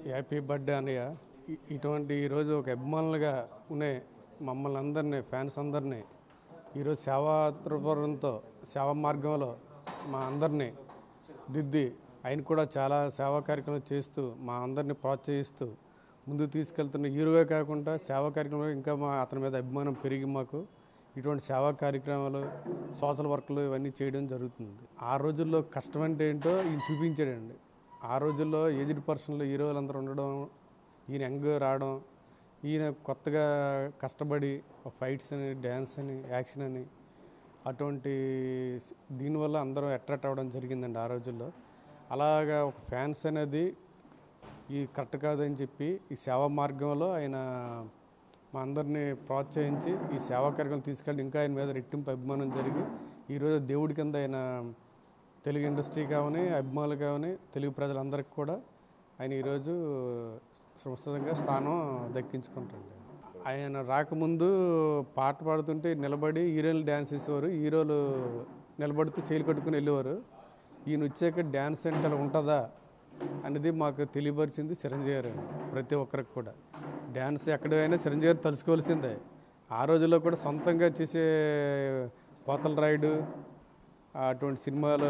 Happy birthday అన్నయ్య. ఇటువంటి ఈరోజు ఒక అభిమానులుగా ఉండే మమ్మల్ని అందరినీ, ఫ్యాన్స్ అందరినీ ఈరోజు సేవా దృక్పథంతో సేవా మార్గంలో మా అందరినీ దిద్ది ఆయన కూడా చాలా సేవా కార్యక్రమాలు చేస్తూ మా అందరినీ ప్రోత్సహిస్తూ ముందుకు తీసుకెళ్తున్న హీరోగా కాకుండా సేవా కార్యక్రమాలు ఇంకా అతని మీద అభిమానం పెరిగి మాకు ఇటువంటి సేవా కార్యక్రమాలు, సోషల్ వర్క్లు ఇవన్నీ చేయడం జరుగుతుంది. ఆ రోజుల్లో కష్టం అంటే ఏంటో ఈయన చూపించాడండి. ఆ రోజుల్లో ఏజ్డ్ పర్సన్లు హీరోలందరూ ఉండడం, ఈయన యంగ్ రావడం, ఈయన కొత్తగా కష్టపడి ఫైట్స్ అని, డ్యాన్స్ అని, యాక్షన్ అని అటువంటి దీనివల్ల అందరూ అట్రాక్ట్ అవ్వడం జరిగిందండి ఆ రోజుల్లో. అలాగా ఒక ఫ్యాన్స్ అనేది ఈ కరెక్ట్ కాదని చెప్పి ఈ సేవా మార్గంలో ఆయన మా అందరినీ ప్రోత్సహించి ఈ సేవా కార్యక్రమం తీసుకెళ్ళి ఇంకా ఆయన మీద రెట్టింపు అభిమానం జరిగి ఈరోజు దేవుడి కింద ఆయన తెలుగు ఇండస్ట్రీ కావని, అభిమానులు కావని, తెలుగు ప్రజలందరికీ కూడా ఆయన ఈరోజు సుస్థితంగా స్థానం దక్కించుకుంటాడు. ఆయన రాకముందు పాట పాడుతుంటే నిలబడి హీరోలు డ్యాన్స్ చేసేవారు, హీరోలు నిలబడుతూ చేలు కట్టుకుని వెళ్ళేవారు. ఈయన వచ్చాక డ్యాన్స్ అంటే అలా ఉంటుందా అనేది మాకు తెలియపరిచింది చిరంజీవి గారు. ప్రతి ఒక్కరికి కూడా డ్యాన్స్ ఎక్కడైనా చిరంజీవి గారు తలుసుకోవాల్సిందే. ఆ రోజుల్లో కూడా సొంతంగా చేసే పోతల రాయుడు అటువంటి సినిమాలు,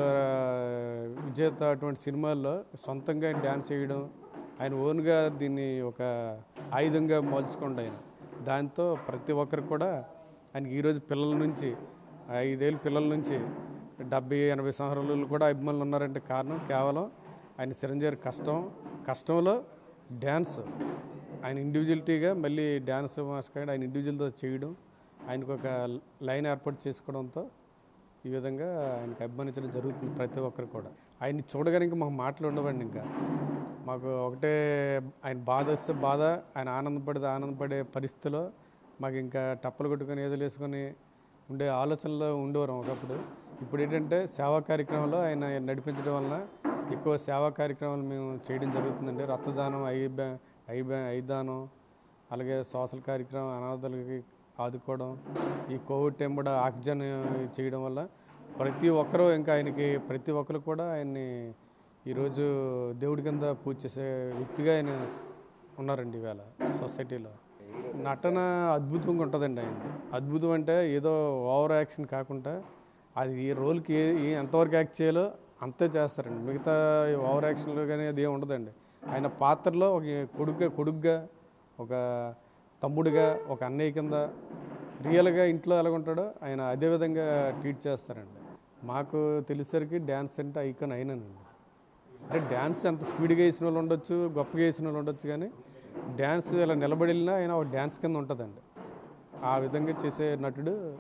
విజేత అటువంటి సినిమాల్లో సొంతంగా ఆయన డ్యాన్స్ చేయడం, ఆయన ఓన్గా దీన్ని ఒక ఆయుధంగా మలుచుకోండి ఆయన. దాంతో ప్రతి ఒక్కరు కూడా ఆయనకి ఈరోజు పిల్లల నుంచి 5 ఏళ్ళ పిల్లల నుంచి 70-80 సంవత్సరాలు కూడా అభిమానులు ఉన్నారంటే కారణం కేవలం ఆయన చిరంజీవి కష్టంలో డ్యాన్స్, ఆయన ఇండివిజువలిటీగా మళ్ళీ డ్యాన్స్ మాస్టర్ ఆయన ఇండివిజువల్తో చేయడం, ఆయనకు ఒక లైన్ ఏర్పాటు చేసుకోవడంతో ఈ విధంగా ఆయనకు అభిమానించడం జరుగుతుంది ప్రతి ఒక్కరు కూడా. ఆయన్ని చూడగానే ఇంకా మాకు మాటలు ఉండవండి. ఇంకా మాకు ఒకటే ఆయన బాధ వస్తే బాధ, ఆయన ఆనందపడే పరిస్థితిలో మాకు ఇంకా టప్పలు కొట్టుకొని ఏదో వేసుకొని ఉండే ఆలోచనలో ఉండేవారు ఒకప్పుడు. ఇప్పుడు ఏంటంటే సేవా కార్యక్రమంలో ఆయన నడిపించడం వలన ఎక్కువ సేవా కార్యక్రమాలు మేము చేయడం జరుగుతుందండి. రక్తదానం, ఐదానం, అలాగే సోషల్ కార్యక్రమం, అనాథలకి ఆదుకోవడం, ఈ కోవిడ్ టైం కూడా ఆక్సిజన్ చేయడం వల్ల ప్రతి ఒక్కరూ ఇంకా ఆయనకి ప్రతి ఒక్కరు కూడా ఆయన్ని ఈరోజు దేవుడి కింద పూజ చేసే వ్యక్తిగా ఆయన ఉన్నారండి ఈవేళ సొసైటీలో. నటన అద్భుతంగా ఉంటుందండి ఆయన. అద్భుతం అంటే ఏదో ఓవర్ యాక్షన్ కాకుండా అది ఈ రోల్కి ఎంతవరకు యాక్ట్ చేయాలో అంతే చేస్తారండి. మిగతా ఓవర్ యాక్షన్లో కానీ అది ఏమి ఉండదండి. ఆయన పాత్రలో ఒక కొడుగ్గా, ఒక తమ్ముడిగా, ఒక అన్నయ్య కింద రియల్గా ఇంట్లో ఎలాగుంటాడో ఆయన అదేవిధంగా ట్రీట్ చేస్తారండి. మాకు తెలిసరికి డ్యాన్స్ అంటే ఐకాన్ అయినానండి. అంటే డ్యాన్స్ ఎంత స్పీడ్గా వేసిన వాళ్ళు ఉండొచ్చు, గొప్పగా వేసిన వాళ్ళు ఉండొచ్చు, కానీ డ్యాన్స్ ఇలా నిలబడి వెళ్ళినా ఆయన ఒక డ్యాన్స్ కింద ఉంటుందండి. ఆ విధంగా చేసే నటుడు